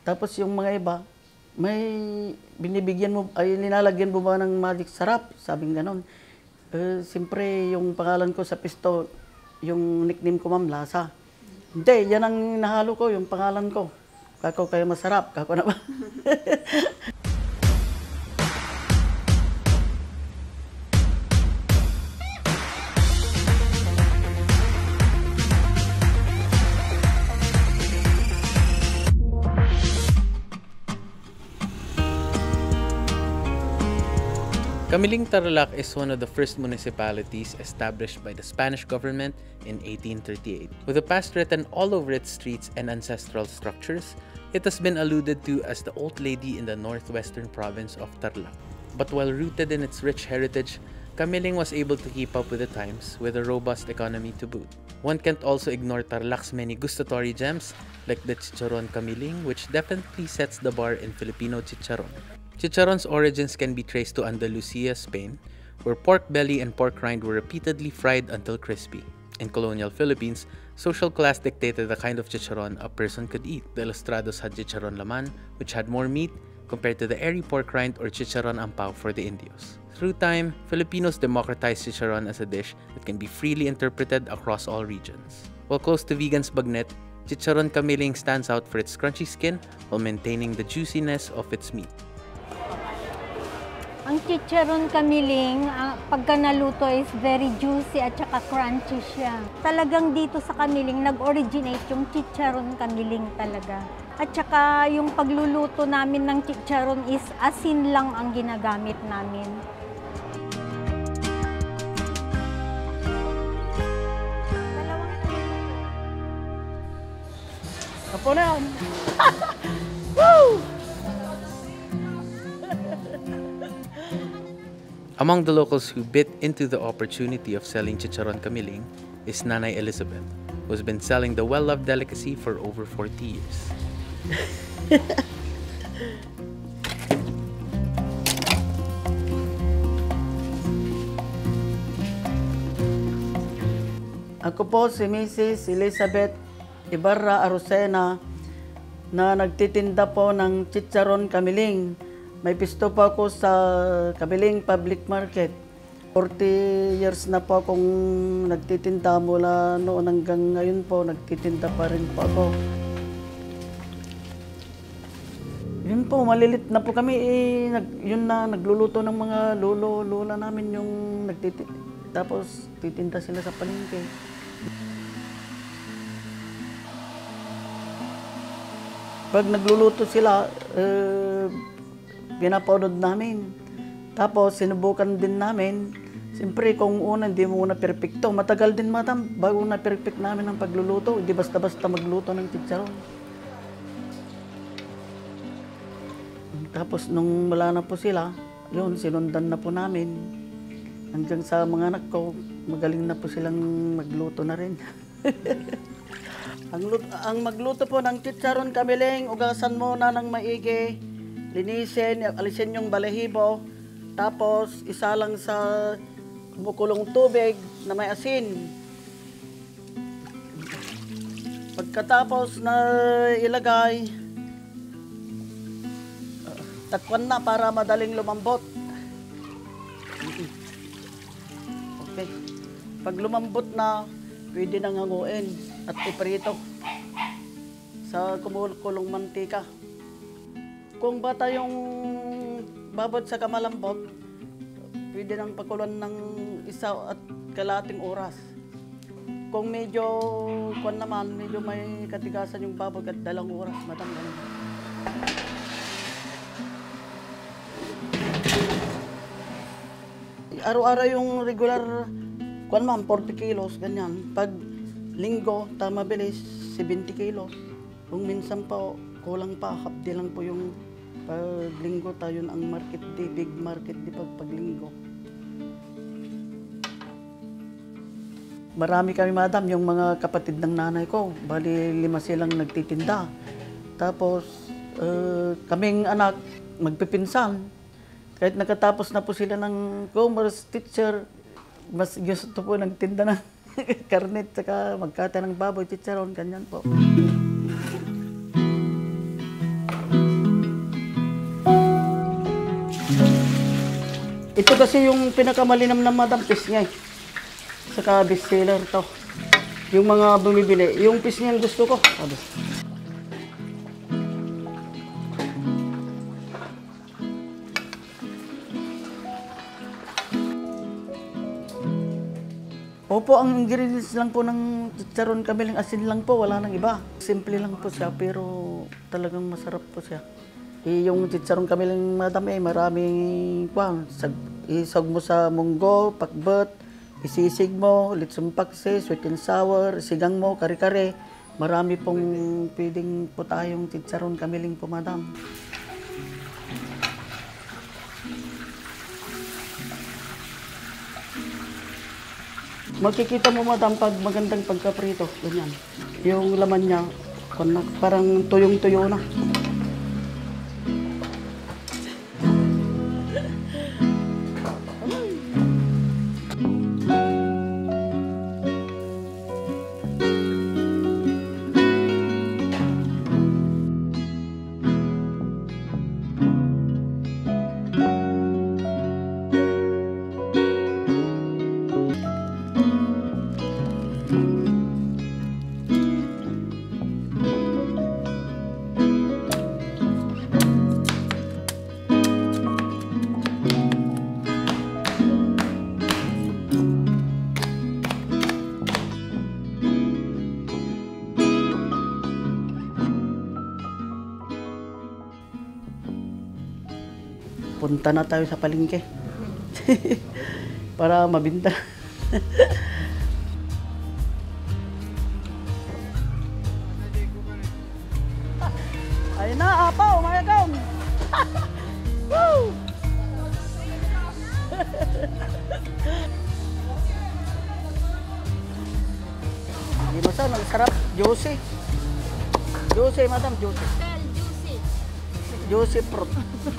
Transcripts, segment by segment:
Tapos yung mga iba, may binibigyan mo, ay nilalagyan mo ba ng magic sarap? Sabing ganon. Siyempre, yung pangalan ko sa pisto, yung nickname ko ma'am, Lasa. Hindi, yan ang nahalo ko, yung pangalan ko. Kako kayo masarap, kako na ba? Camiling, Tarlac is one of the first municipalities established by the Spanish government in 1838. With the past written all over its streets and ancestral structures, it has been alluded to as the old lady in the northwestern province of Tarlac. But while rooted in its rich heritage, Camiling was able to keep up with the times with a robust economy to boot. One can't also ignore Tarlac's many gustatory gems like the Chicharon Camiling, which definitely sets the bar in Filipino chicharon. Chicharon's origins can be traced to Andalusia, Spain, where pork belly and pork rind were repeatedly fried until crispy. In colonial Philippines, social class dictated the kind of chicharon a person could eat. The ilustrados had chicharon laman, which had more meat, compared to the airy pork rind or chicharon ampao for the Indios. Through time, Filipinos democratized chicharon as a dish that can be freely interpreted across all regions. While close to vegans' bagnet, Chicharon Camiling stands out for its crunchy skin while maintaining the juiciness of its meat. Ang Chicharon Camiling, pagka naluto is very juicy at saka crunchy siya. Talagang dito sa Camiling, nag-originate yung Chicharon Camiling talaga. At saka yung pagluluto namin ng chicharon is asin lang ang ginagamit namin. Apo na yan! Woo! Among the locals who bit into the opportunity of selling Chicharon Camiling is Nanay Elizabeth, who has been selling the well-loved delicacy for over 40 years. Ako po si Mrs. Elizabeth Ibarra Arosena na nagtitinda po ng Chicharon Camiling. May pisto po ako sa Camiling Public Market. 40 years na po akong nagtitinda mula noon hanggang ngayon po, nagtitinda pa rin po ako. Yun po, malilit na po kami, yun na, nagluluto ng mga lola namin yung nagtitinda. Tapos titinda sila sa palengke. Pag nagluluto sila, pinapaunod namin. Tapos sinubukan din namin. Siyempre kung una hindi mo na perfecto, matagal din madam bago na perfect namin ang pagluluto. Hindi basta-basta magluto ng chicharon. Tapos nung wala na po sila, yun, sinundan na po namin. Hanggang sa mga anak ko, magaling na po silang magluto na rin. Ang magluto po ng Chicharon Camiling, ugasan mo na ng maigi. Linisin, alisin yung balahibo, tapos isa lang sa kumukulong tubig na may asin. Pagkatapos na ilagay, takpan na para madaling lumambot. Okay. Pag lumambot na, pwede nang hanguin at iprito sa kumukulong mantika. Kung bata yung babad sa kamalambot, pwede nang pakulan ng 1.5 oras. Kung medyo kuwan naman, medyo may katigasan yung babag at 2 oras, madam. Araw-araw yung regular kuwan ma'am, 40 kilos, ganyan. Pag linggo, tama bilis, 70 kilos. Kung minsan pa, kulang pa, half day lang po yung pag linggo tayo ang market day, big market day pag linggo. Marami kami madam, yung mga kapatid ng nanay ko, bali 5 silang nagtitinda. Tapos kaming anak, magpipinsan. Kahit nakatapos na po sila ng commerce teacher, mas gusto po nagtinda ng karnet, saka magkata ng baboy, chicharon, ganyan po. Ito kasi yung pinakamalinam na madam fish niya eh. Saka bestseller to. Yung mga bumibili, yung fish niya gusto ko. Sabi. Opo, ang ingredients lang po ng chicharon kamiling, asin lang po, wala nang iba. Simple lang po siya, pero talagang masarap po siya. Yung chicharon kamiling madam maraming kwan. Isog mo sa munggo, pakbet, isisig mo, litsong pakse, sweet and sour, sigang mo, kare-kare. Marami pong pwedeng po tayong chicharon kamiling po madam. Makikita mo madam pag magandang pagkaprito, ganyan. Yung laman niya, parang tuyong-tuyo na. Punta na tayo sa palengke. Para mabinta. Ayun na, apaw, mayagong. Woo! Hindi masal, ang sarap. Juicy. Juicy, madam, juicy. Juicy fruit.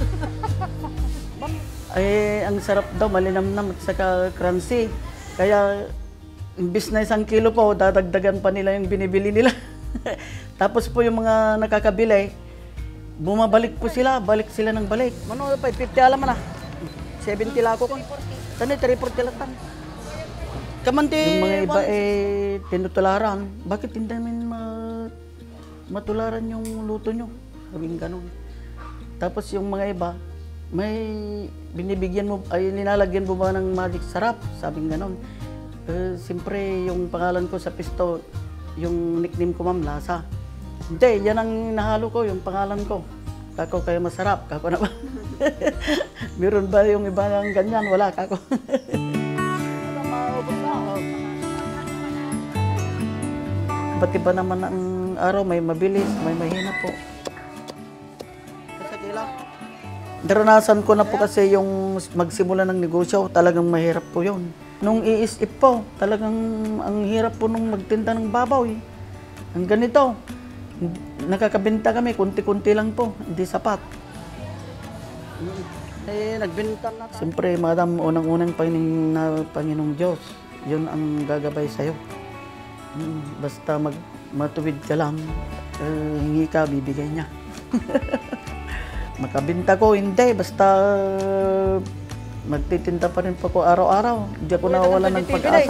Ang sarap daw, malinamnam at saka crunchy. Kaya, imbis na 1 kilo po, dadagdagan pa nila yung binibili nila. Tapos po yung mga nakakabili, bumabalik po sila, balik sila ng balik. Ano, 550 alam mo na. 70 lako ko. Tanay, 340 lang tan. Kamanti, yung mga iba tinutularan. Bakit hindi namin matularan yung luto nyo? Sabing ganun. Tapos yung mga iba, may binibigyan mo, nilalagyan mo ba ng magic sarap? Sabing ganon. Siyempre, yung pangalan ko sa pisto, yung nickname ko ma'am, Lasa. Hindi, yan ang nahalo ko, yung pangalan ko. Kako kayo masarap, kako na ba? Meron ba yung iba ng ganyan? Wala, kako. Ba't iba naman ang araw, may mabilis, may mahina po. Naranasan ko na po kasi yung magsimula ng negosyo, talagang mahirap po yun. Nung iisip po, talagang ang hirap po nung magtinda ng babaw. Ang ganito, nakakabenta kami, kunti-kunti lang po, hindi sapat. Nagbenta na. Siyempre, madam, unang-unang Panginoong Diyos, yun ang gagabay sa'yo. Basta matuwid ka lang, hingi ka, bibigay niya. Makabinta ko, hindi. Basta magtitinda pa rin po ko araw-araw. Hindi ako nawawala ng pag-asa.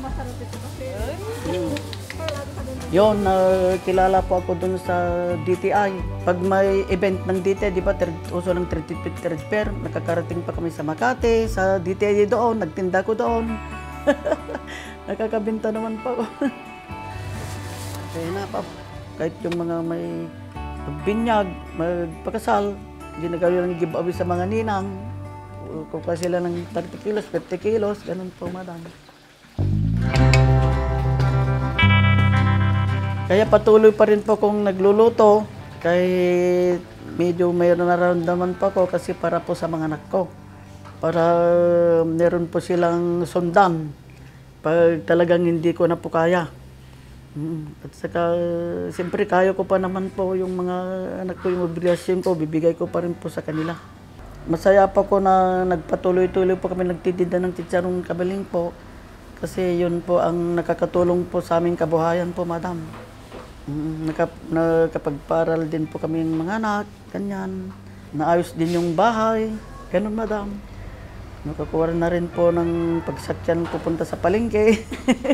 Yun, kilala po ako dun sa DTI. Pag may event ng DTI, di ba, uso ng 35th third fair, nakakarating pa kami sa Makati, sa DTI doon, nagtinda ko doon. Nakakabinta naman pa ako. Kaya na pa, kahit yung mga may magbinyag, magpakasal, ginagawa ng giveaway sa mga ninang. Kukuha sila ng 30 kilos, 50 kilos, ganun po madam. Kaya patuloy pa rin po kung nagluluto, kahit medyo mayroon nararamdaman pa ko kasi para po sa mga anak ko. Para meron po silang sundan pag talagang hindi ko na po kaya. At saka, siyempre, kaya ko pa naman po yung mga anak ko, yung obligasyon ko, bibigay ko pa rin po sa kanila. Masaya pa ko na nagpatuloy-tuloy po kami nagtitinda ng Chicharon Camiling po. Kasi yun po ang nakakatulong po sa aming kabuhayan po, madam. Nakapagparal din po kami ng mga anak, ganyan. Naayos din yung bahay, ganun, madam. Nakakuha na rin po ng pagsakyan pupunta sa palengke.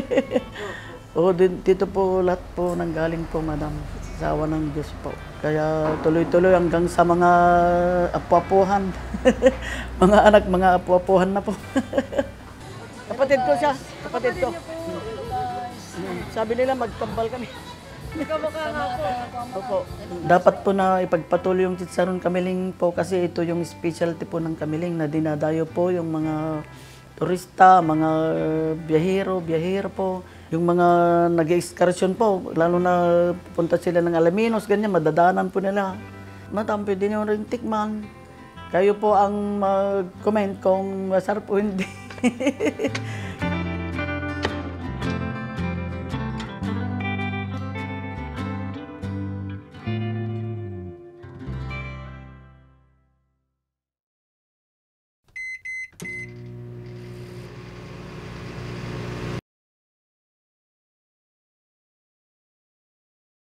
Dito po lahat po nanggaling po, madam. Sa awa ng Diyos po. Kaya tuloy-tuloy hanggang sa mga apu-apuhan. Mga anak, mga apu-apuhan na po. Kapatid ko siya, kapatid ko. Sabi nila magkambal kami. Kamukha nga po. Opo. Dapat po na ipagpatuloy yung Chicharon Camiling po kasi ito yung specialty po ng Camiling na dinadayo po yung mga turista, mga biyahero po. Yung mga nag-excursion po, lalo na pupunta sila ng Alaminos, ganyan, madadaanan po nila. Madam, pwede nyo rin tikman. Kayo po ang mag-comment kung masarap o hindi.